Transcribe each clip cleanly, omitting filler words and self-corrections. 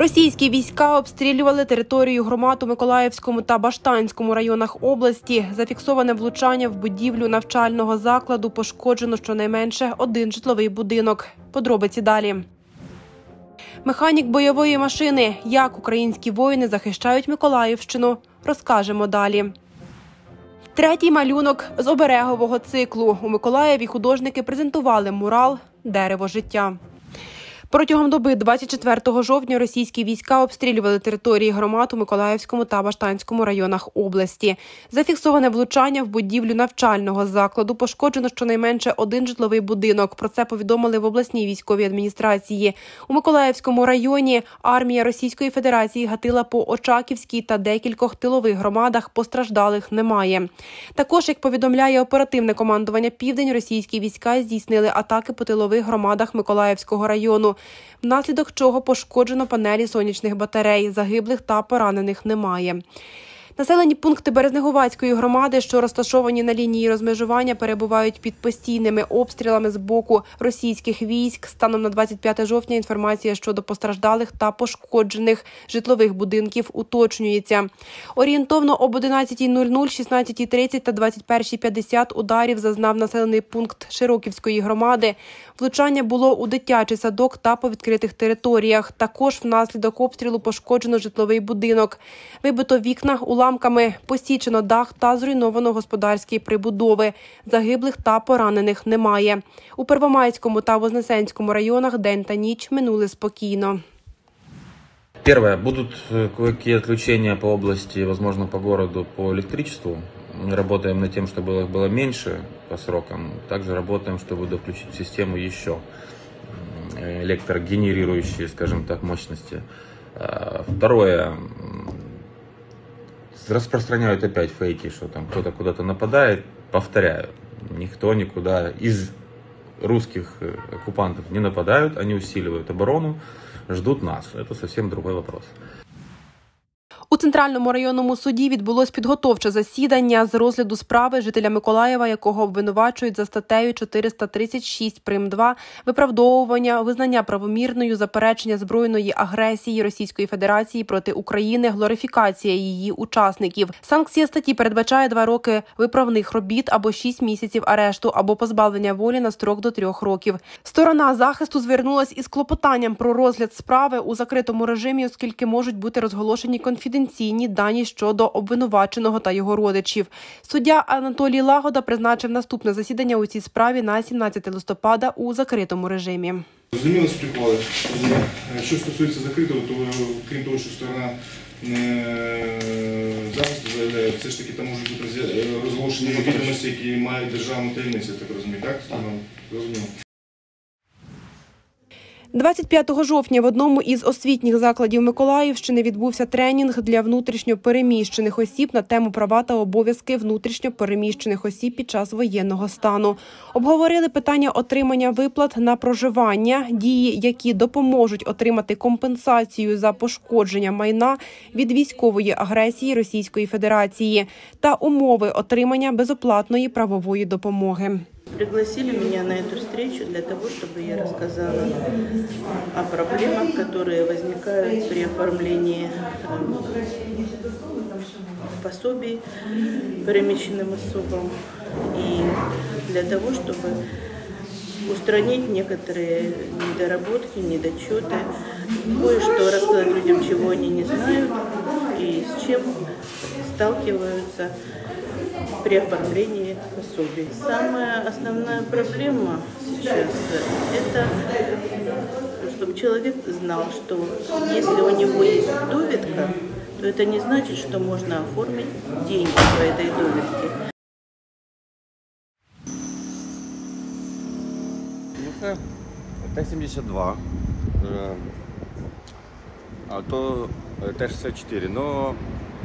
Російські війська обстрілювали територію громад у Миколаївському та Баштанському районах області. Зафіксоване влучання в будівлю навчального закладу, пошкоджено щонайменше один житловий будинок. Подробиці далі. Механік бойової машини. Як українські воїни захищають Миколаївщину, розкажемо далі. Третій малюнок з оберегового циклу. У Миколаєві художники презентували мурал «Дерево життя». Протягом доби 24 жовтня російські війська обстрілювали території громад у Миколаївському та Баштанському районах області. Зафіксоване влучання в будівлю навчального закладу, пошкоджено щонайменше один житловий будинок. Про це повідомили в обласній військовій адміністрації. У Миколаївському районі армія Російської Федерації гатила по Очаківській та декількох тилових громадах, постраждалих немає. Також, як повідомляє оперативне командування «Південь», російські війська здійснили атаки по тилових громадах Миколаївського району, внаслідок чого пошкоджено панелі сонячних батарей, загиблих та поранених немає. Населені пункти Березнегуватської громади, що розташовані на лінії розмежування, перебувають під постійними обстрілами з боку російських військ. Станом на 25 жовтня інформація щодо постраждалих та пошкоджених житлових будинків уточнюється. Орієнтовно об 11:00, 16:30 та 21:50 ударів зазнав населений пункт Широківської громади. Влучання було у дитячий садок та по відкритих територіях. Також внаслідок обстрілу пошкоджено житловий будинок. Вибито вікна уламками, посічено дах та зруйновано господарські прибудови. Загиблих та поранених немає. У Первомайському та Вознесенському районах день та ніч минули спокійно. Первое. Будут кое-какие отключения по области, возможно, по городу, по электричеству. Мы работаем над тем, чтобы их было меньше по срокам. Также работаем, чтобы включить в систему еще электрогенерирующие, скажем так, мощности. Второе. Распространяют опять фейки, что там кто-то куда-то нападает. Повторяю, никто никуда из русских оккупантов не нападают, они усиливают оборону, ждут нас. Это совсем другой вопрос. У Центральному районному суді відбулось підготовче засідання з розгляду справи жителя Миколаєва, якого обвинувачують за статтею 436 прим.2 виправдовування, визнання правомірною заперечення збройної агресії Російської Федерації проти України, глорифікація її учасників. Санкція статті передбачає 2 роки виправних робіт або 6 місяців арешту, або позбавлення волі на строк до 3 років. Сторона захисту звернулась із клопотанням про розгляд справи у закритому режимі, оскільки можуть бути розголошені конфіденційні дані щодо обвинуваченого та його родичів. Суддя Анатолій Лагода призначив наступне засідання у цій справі на 17 листопада у закритому режимі. Зрозуміло, спілкували. Що стосується закритого, то крім того, що сторона захисту заявляє, все ж таки там можуть бути розголошені відомості, які мають державну таємницю, я так розумію, так? Розуміло. 25 жовтня в одному із освітніх закладів Миколаївщини відбувся тренінг для внутрішньо переміщених осіб на тему права та обов'язки внутрішньо переміщених осіб під час воєнного стану. Обговорили питання отримання виплат на проживання, дії, які допоможуть отримати компенсацію за пошкодження майна від військової агресії Російської Федерації та умови отримання безоплатної правової допомоги. Пригласили меня на эту встречу для того, чтобы я рассказала о проблемах, которые возникают при оформлении пособий перемещенным особам, и для того, чтобы устранить некоторые недоработки, недочеты, кое-что рассказать людям, чего они не знают и с чем сталкиваются при оформлении пособий. Самая основная проблема сейчас – это чтобы человек знал, что если у него есть довідка, то это не значит, что можно оформить деньги по этой довідке. Це Т-72, а то Т-64, но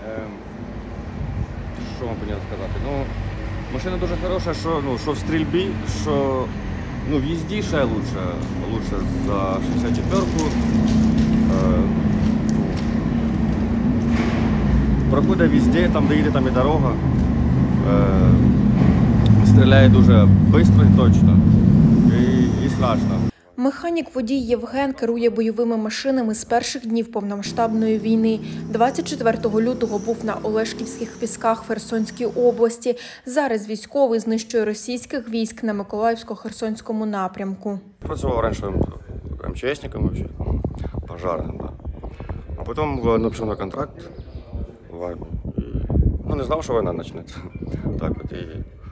що вам повинен сказати? Ну, машина дуже хороша, що в стрільбі, що в їзді ще лучше за 64-ку. Проходить везде, там де їде, там і дорога. Стріляє дуже швидко і точно. І страшно. Механік-водій Євген керує бойовими машинами з перших днів повномасштабної війни. 24 лютого був на Олешківських пісках Херсонській області. Зараз військовий знищує російських військ на Миколаївсько-Херсонському напрямку. Працював раніше МЧСником, пожарним. Да. А потім пішов на контракт в армію. І, не знав, що війна почнеться. Так от і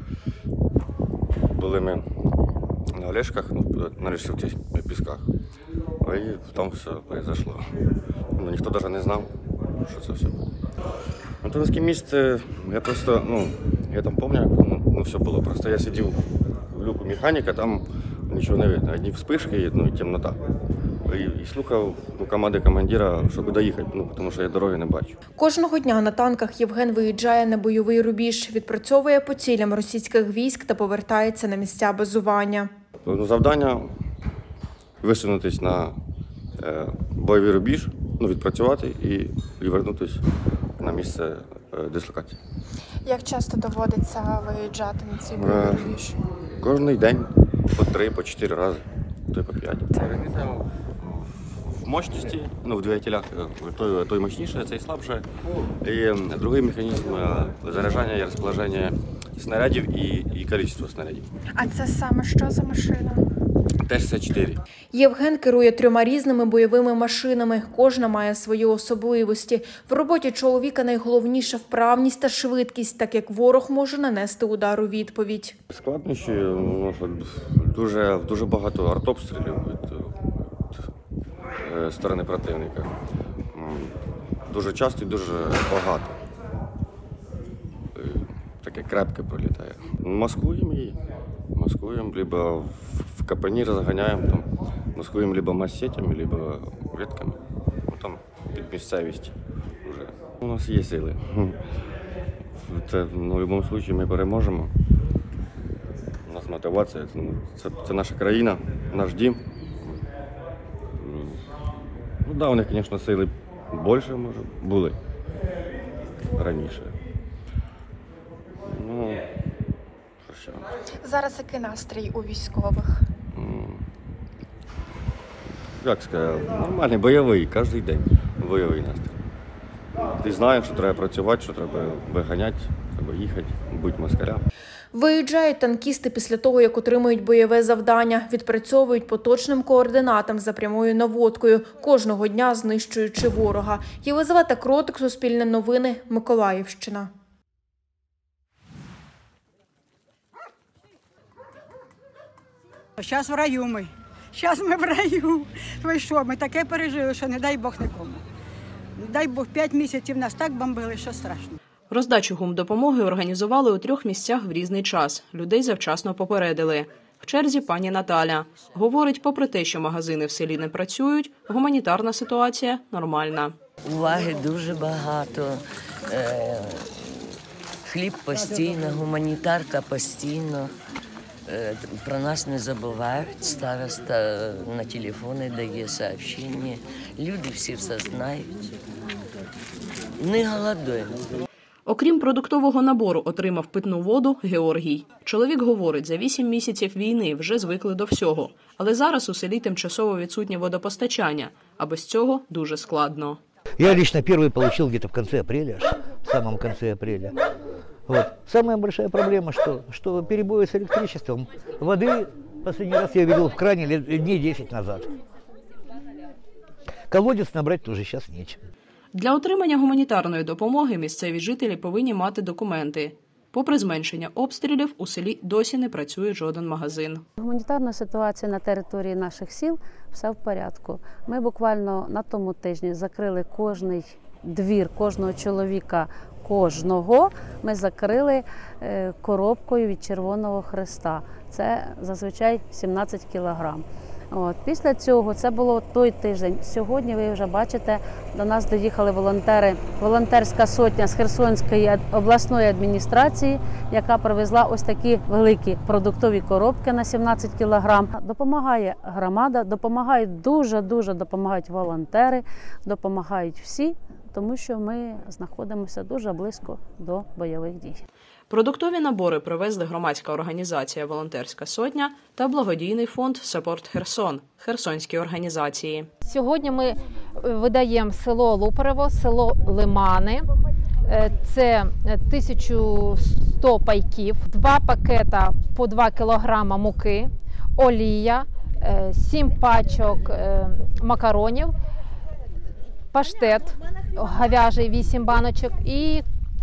були ми на Олешках, на Олешківських пісках. І там все произошло. Ніхто навіть не знав, що це все було. Антоновське місце, я просто, я там пам'ятаю, як все було. Просто я сидів в люку механіка, там нічого не видно, одні вспишки і темнота. І слухав команди командира, щоб доїхати, тому що я дороги не бачу. Кожного дня на танках Євген виїжджає на бойовий рубіж, відпрацьовує по цілям російських військ та повертається на місця базування. Завдання – висунутися на бойовий рубіж, відпрацювати і повернутися на місце дислокації. Як часто доводиться виїжджати на цей бойовий рубіж? Кожен день по 3, по 4 рази, то й по 5. Різниця в мощності, в двигателях, той мощніше, цей слабше. І другий механізм заряджання і розположення снарядів і кількість снарядів. А це саме що за машина? Т-64. Євген керує 3 різними бойовими машинами. Кожна має свої особливості. В роботі чоловіка найголовніше вправність та швидкість, так як ворог може нанести удар у відповідь. Складнощі, дуже багато артобстрілів від сторони противника. Дуже часто і дуже багато. Таке крепке пролітає. Маскуємо її. Маскуємо, либо в капоні розганяємо, маскуємо либо массетями, либо ветками. Там під місцевість вже. У нас є сили. Це в будь-якому випадку ми переможемо. У нас мотивація, це наша країна, наш дім. У них, звісно, сили більше, може, були раніше. Зараз який настрій у військових? Як сказати, нормальний, бойовий, кожен день бойовий настрій. Ти знаєш, що треба працювати, що треба виганяти, треба їхати, бути москалям. Виїжджають танкісти після того, як отримують бойове завдання, відпрацьовують по точним координатам за прямою наводкою, кожного дня знищуючи ворога. Єлизавета Кротик, Суспільне новини, Миколаївщина. Зараз в раю ми. Зараз ми в раю. Ви що, ми таке пережили, що не дай Бог нікому. Не дай Бог, 5 місяців нас так бомбили, що страшно. Роздачу гумдопомоги організували у 3 місцях в різний час. Людей завчасно попередили. В черзі пані Наталя. Говорить, попри те, що магазини в селі не працюють, гуманітарна ситуація нормальна. Уваги дуже багато. Хліб постійно, гуманітарка постійно. Про нас не забувають, староста на телефони дає сообщення, люди всі все знають. Не голодуємо. Окрім продуктового набору, отримав питну воду Георгій. Чоловік говорить, за 8 місяців війни вже звикли до всього. Але зараз у селі тимчасово відсутнє водопостачання, а без цього дуже складно. Я лично первый получил где-то в конце апреля, в самом конце апреля. Вот. Самая большая проблема, что перебои с электричеством. Воды последний раз я видел в кране дней 10 назад. Колодец набрать тоже сейчас нечем. Для отримання гуманітарної допомоги місцеві жителі повинні мати документи. Попри зменшення обстрілів, у селі досі не працює жоден магазин. Гуманітарна ситуація на території наших сіл все в порядку. Ми буквально на тому тижні закрили кожний двір, кожного чоловіка, кожного ми закрили коробкою від Червоного Хреста. Це зазвичай 17 кілограм. Після цього, це було той тиждень. Сьогодні, ви вже бачите, до нас доїхали волонтери, волонтерська сотня з Херсонської обласної адміністрації, яка привезла ось такі великі продуктові коробки на 17 кілограм. Допомагає громада, дуже допомагають волонтери, допомагають всі, тому що ми знаходимося дуже близько до бойових дій. Продуктові набори привезли громадська організація «Волонтерська сотня» та благодійний фонд «Саппорт Херсон» – херсонські організації. Сьогодні ми видаємо село Лупарево, село Лимани. Це 1100 пайків, 2 пакета по 2 кілограма муки, олія, 7 пачок макаронів, паштет говяжий 8 баночок і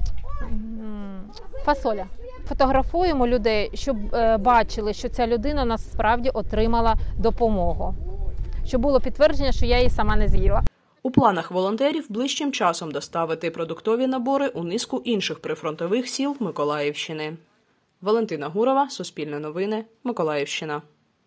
фасоля. Фотографуємо людей, щоб бачили, що ця людина насправді отримала допомогу. Щоб було підтвердження, що я її сама не з'їла. У планах волонтерів ближчим часом доставити продуктові набори у низку інших прифронтових сіл Миколаївщини. Валентина Гурова, Суспільне новини, Миколаївщина.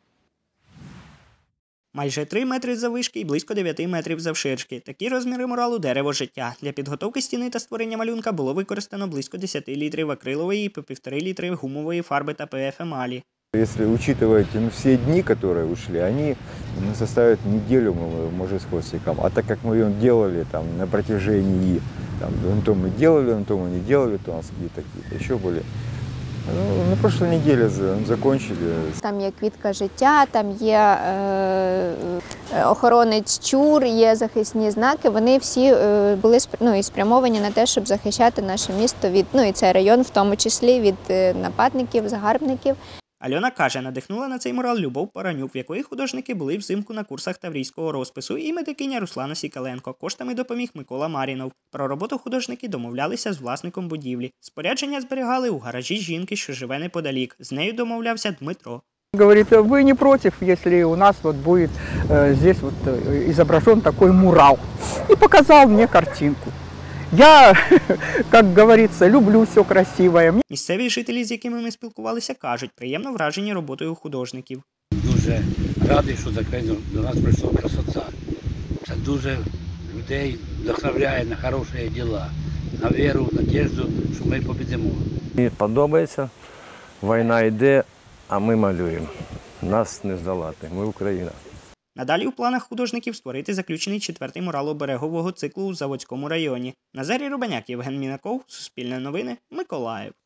Майже 3 метри заввишки і близько 9 метрів завширшки. Такі розміри муралу «Дерево життя». Для підготовки стіни та створення малюнка було використано близько 10 літрів акрилової і по 1,5 літри гумової фарби та ПФ-емалі. Если учитывать все дни, которые ушли, они составят неделю, может, с хвостиком. А так как мы ее делали на протяжении, то мы делали, то мы не делали, то у нас какие-то еще были. На прошлой неделе закончили. Там є квітка життя, там є охоронець чур, є захисні знаки. Вони всі були спрямовані на те, щоб захищати наше місто від, і цей район в тому числі, від нападників, загарбників. Альона каже, надихнула на цей мурал Любов Паранюк, в якої художники були взимку на курсах таврійського розпису, і медикиня Руслана Сікаленко. Коштами допоміг Микола Марінов. Про роботу художники домовлялися з власником будівлі. Спорядження зберігали у гаражі жінки, що живе неподалік. З нею домовлявся Дмитро. Говорит, вы не против, если у нас будет здесь изображен такой мурал. И показал мне картинку. Я, як говориться, люблю все красиве. Місцеві жителі, з якими ми спілкувалися, кажуть, приємно вражені роботою художників. Дуже радий, що до нас прийшла красота. Це дуже людей вдохновляє на хороші діла, на віру, надіжду, що ми побідемо. Мені подобається, війна йде, а ми малюємо. Нас не здолати, ми Україна. Надалі у планах художників створити заключений 4-й мурал оберегового циклу у Заводському районі. Назарій Рубаняк, Євген Мінаков, Суспільне новини, Миколаїв.